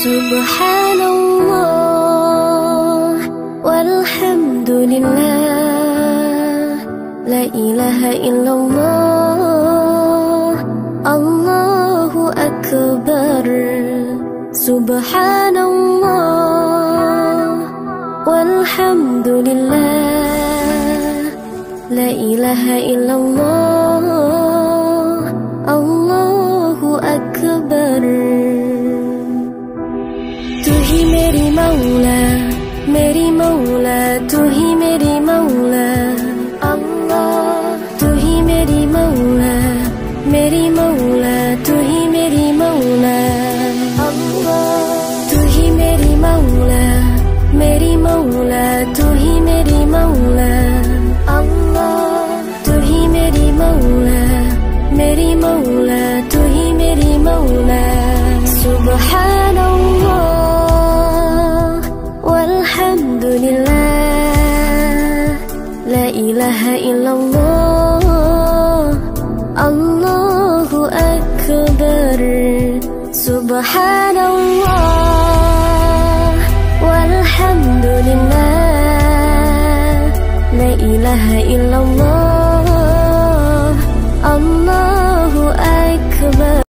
Subhanallah walhamdulillah, la ilaha illallah, Allahu akbar. Subhanallah walhamdulillah, la ilaha illallah, Allahu akbar. तू ही मेरी मौला, मेरी मौला, तू ही मेरी मौला अल्लाह। तू ही मेरी मौला, मेरी मौला, तू ही मेरी मौला अल्लाह। तू ही मेरी मौला, मेरी मौला, तू ही मेरी मौला अल्लाह। तू ही मेरी मौला, मेरी मौला, तू ही मेरी मौला। Subhanallah walhamdulillah, la ilaha illallah, Allahu akbar. Subhanallah walhamdulillah, la ilaha illallah, Allahu akbar.